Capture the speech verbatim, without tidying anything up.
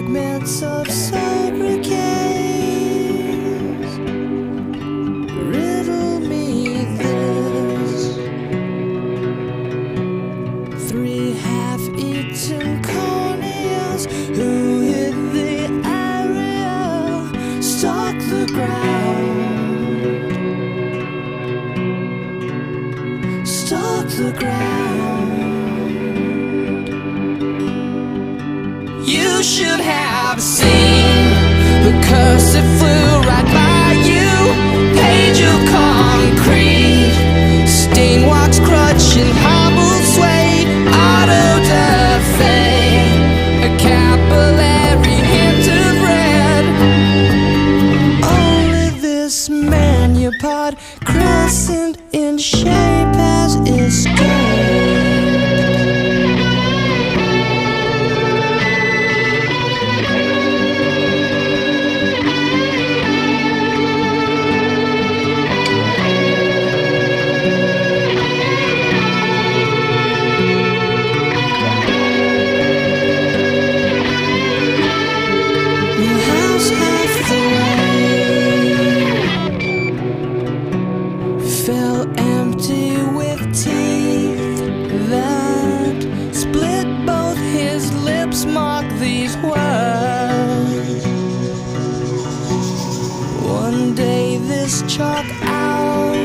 fragments of sacred gaze. Riddle me this: three half-eaten corneas who hit the area, stalk the ground, stalk the ground. You should have seen the curse that flew right by you. Page of concrete, stain walks crutching, hobbled sway, auto da fe, a capillary hint of red. Only this manupod, crescent in shape, has escaped. Fell empty with teeth that split both his lips, mark these words: one day this chalk out